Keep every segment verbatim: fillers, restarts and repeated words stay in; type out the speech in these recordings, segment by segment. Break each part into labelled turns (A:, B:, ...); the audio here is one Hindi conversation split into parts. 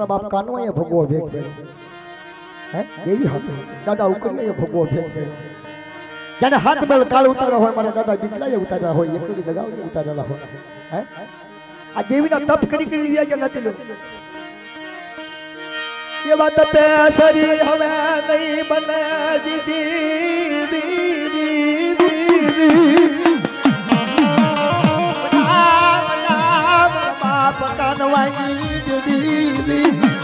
A: मारा बाप कानवा ये भगवो भेग भेग हैं देवी हाथ दादा उकरिया ये भगवो भेग भेग जाने हाथ में काल उतारा हो मारा दादा बिजला ये उतारा हो ये कड़ी लगाव ये उतारा हो हैं आ देवी ना तप करी करी लिया के नते ये बात पे सरी हमें नहीं बने दी दी दी दी दी बाप कानवानी दी दी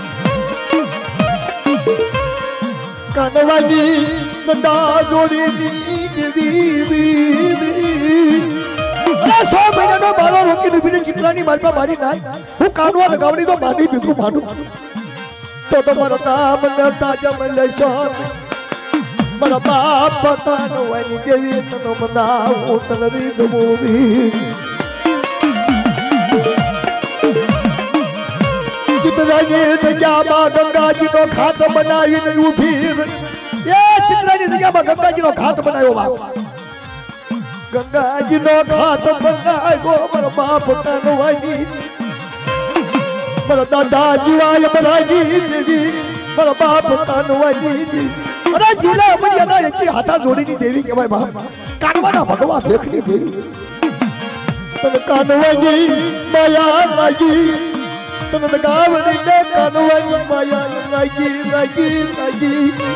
A: कानवानी गंदा जोड़ी दी दी दी अरे सौ महीने में बारह रोकी निभिने चित्रानी मार पा मारी ना वो कानवा लगावनी तो मानी बिल्कुल मानू तो तो मरा नाम नता जमल शान मरा बाप कानवानी देवी तनो मना उतरी गमोवी चित्रानी दया मां गंगा जी को खात बनाई नहीं उभी ये चित्रानी दया मां गंगा जी को खात बनायो बाप गंगा जी नो खात बनायो मरा बाप कानवानी मरा दादा जीवाय मरानी देवी मरा बाप कानवानी अरे जिला मरिया ना एक हाथा जोड़ी नी देवी के भाई बाप कानवाना भगवा देखनी देवी तन कानवानी माया लागी तन गावनी ने कानवानी माया लागी लागी लागी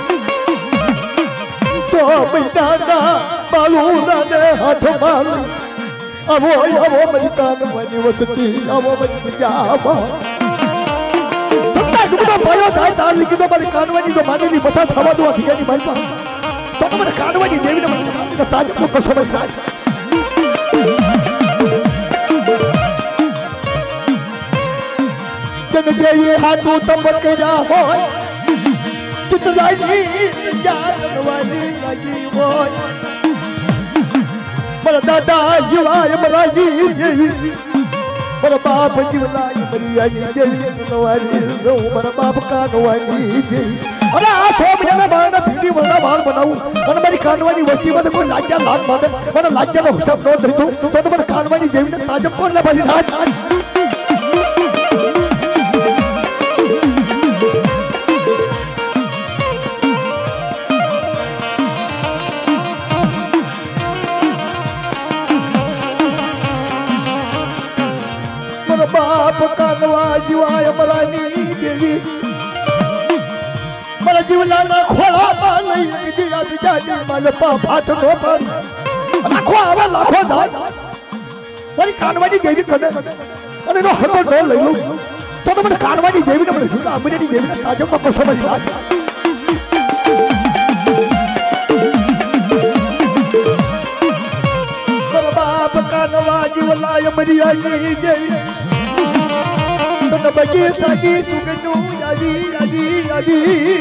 A: तो महीना ना बालू ना ने हाथ माल अब वो अब वो मरी कानवानी वसती अब वो मरी जावा तुमने भयो थाय तार लिखी तो मारी कानवानी तो माने नहीं बता थवा दो अधिकारी भाई पा तो तुम्हारे कानवानी देवी ने माने ताज को कसम है जन देवी हाथों तब के जा हो चित्रानी जानवानी लगी हो मरा दादा जीवाय मरानी देवी मरा बाप जीवलाई मरिया देवी नवानी रो मरा बाप कानवानी देवी अरे आ सौ महीने में बारह भिंडी बना बाल बनाऊं और मेरी कानवानी वस्ती में कोई लाजा लाग मारे और लाजा में हिसाब न दे दो तो तुम्हारे कानवानी देवी ने ताजब कौन ले बनी राज बाप कानवा जीवाय मरानी देवी मरा जीवला ना खोला नहीं दिया जानी माल पाप हाथ नो पर लाखो आवा लाखो दान मेरी कानवानी देवी कने अरे नो हको नो ले लो तो तो मेरी कानवानी देवी ने मेरे झूठा अमीरी देवी ने ताजब को समझ आ मेरा बाप कानवा जीवला मरिया देवी बगे सागी सुगनु यादी यादी यादी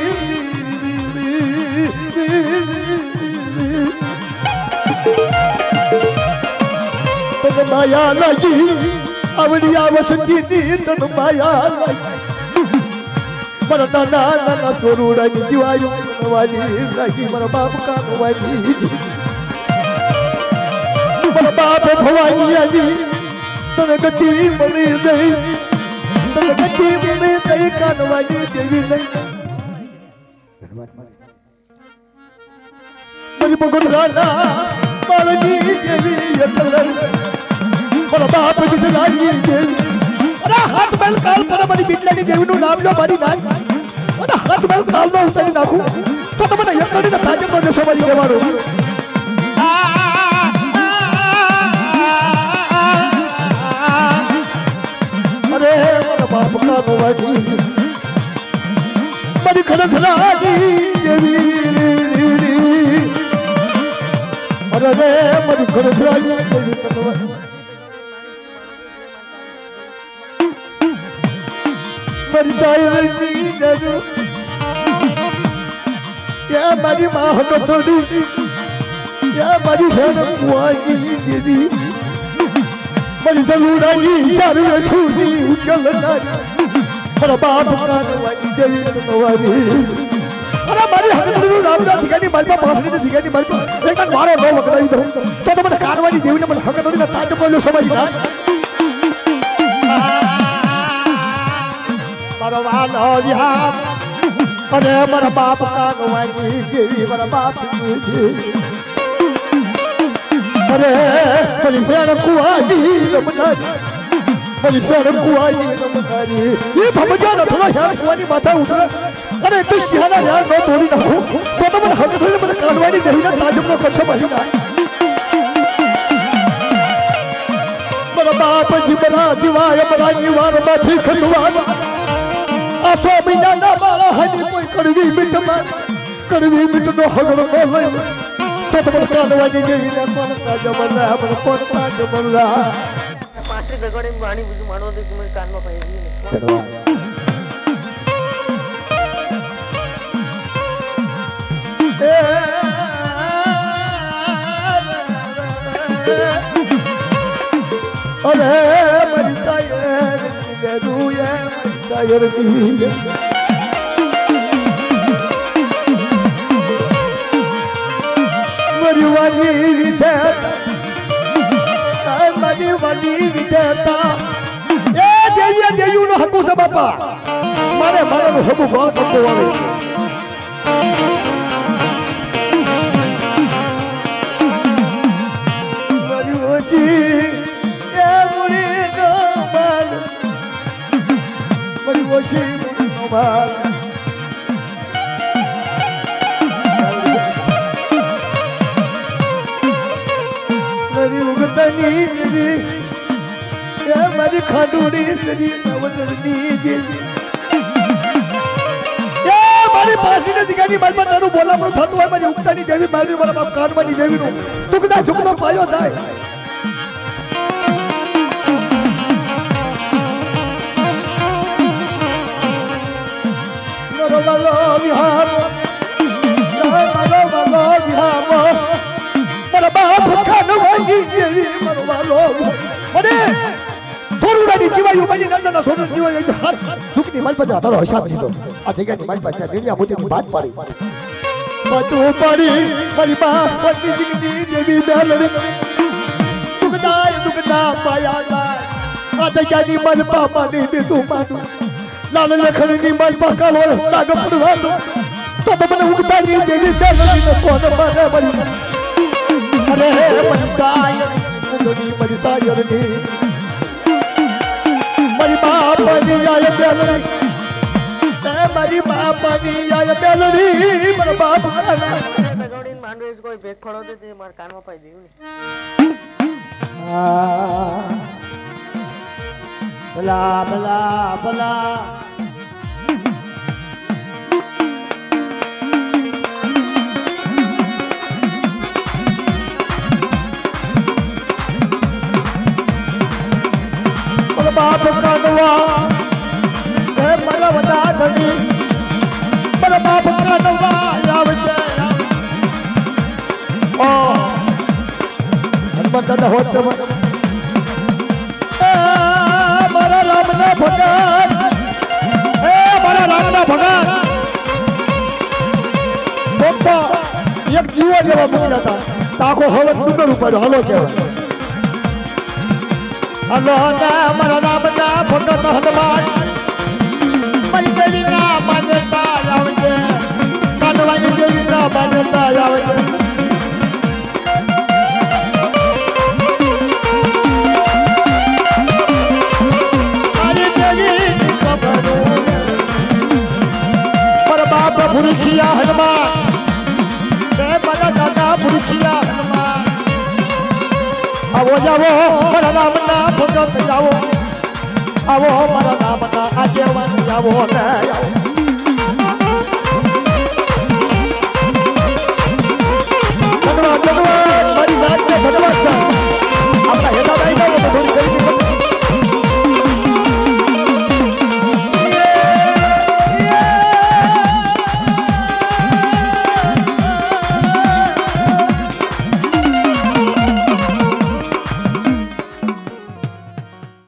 A: तन माया लगी अवलिया वसती नी तन माया लगी मरा नाना नाना सोरूड़ा जीवायु वाली लगी मरा बाप कानवानी मरा बाप भवानी आली तन गति मरी गई तन गति में कई कानवानी देवी नहीं मरी बगुराना मालनी देवी यकलर मरा बाप बिजलानी देवी अरे हाथ बैल काल पर मरी बिजलानी देवी नु नाम लो मारी नाम अरे हाथ बैल काल में उतरी नाखू तो तो मने यकलनी ना ताजे को समझ के मारो अरे बाप कानवानी मरी खड़खड़ानी देवी अरे रे मरी खड़खड़ानी देवी कानवानी मरी दायरनी नरु या मरी माँ को तोड़ी या मरी शरण कुआनी देवी मरी जरूरानी चारू छूनी उजल नानी मरा बाप कानवानी देवी नवानी अरे मारी हकतरू नाम ना दिगानी मारी पा पासनी ने दिगानी मारी पा एक बार मारो नो वकराई दो तो तो मने कानवानी देवी ने मने हकतरू ना ताज बोलो समझ ना मारो वाला विहार अरे मर बाप का गवानी देवी मर बाप की देवी अरे परिसर कुआनी रमनारी परिसर कुआनी रमनारी ये भमजा न थोड़ा यार कुआनी माथा उठा अरे तो सियाना यार नो थोड़ी ना हो तो तो मन हक थोड़ी मन कानवानी नहीं ना ताजम नो कच्चा महीना मर बाप जी मरा जीवाय मरा निवार माथी खसवान आसो बिना ना मारा हनी कोई कड़वी मिट मार कड़वी मिट नो हगड़ बोले तो तो मन कानवानी नहीं ना कोन ताजम ना मन कोन ताजम ना
B: पांचरी गगड़े वाणी बुझ मारो दे तुम्हारे कान में पाएगी
A: अरे मरी सायर ने दुए सायर दी मरी वाली विदेता मरी वाली विदेता ए देवी देवी नो हकु से बापा मारे मारे नो हकु बहुत हकु वाले मरी वसी Wasi Nomar Mari ugatani diri Ya mari khaduri sari nawadarni diri Ya mari pasi ne dikani malpa taru bola manu thatu hai mari ugatani devi mari mara baap kanwani devi no tukda jukna payo jai Malo vihamo, malo malo vihamo, mara baap kanwani devi maro malo. Ade, thoru na jiwa yu bani nanda na sonu jiwa yu har dukni mal pa jata roha shab jito. Adega ni mal pa jata ni amuti ni baat pari. Batu pari, mari baap pari jigni devi dalare. Dukna dukna paya jai. Adega ni mal pa mani bitu manu. लाल लखन नी माल पाका लो लाग पड़वा दो तो तो मैंने उगता नहीं देवी डालनी न कौन मारे मरी अरे मरिसायर मुंडनी मरिसायर नी मरी बाप नी आय बेलनी ते मरी बाप नी आय बेलनी मर बाप का
B: बेगौड़ी मांडवेज कोई बेग फड़ो दे ते मार कान में पाई दी
A: बला बला बला बाप कानवा हे मला वदा धनी मला बाप कानवा यावजे ओ हनुमान दादा होत सब मारा राम ना भगत ए मारा राम ना भगत बप्पा एक जीवा जेवा मुक जाता ताको हवत डुंगर ऊपर हलो केवा हलो ना मारा राम ना भगत हनुमान मरी देवी ना मान्यता यावजे कानवानी देवी ना मान्यता यावजे पुरुषिया हनुमान ते बड़ा दादा पुरुषिया हनुमान आवो जावो मरा नाम ना भगत जावो आवो मरा नाम ना आजेवन जावो ना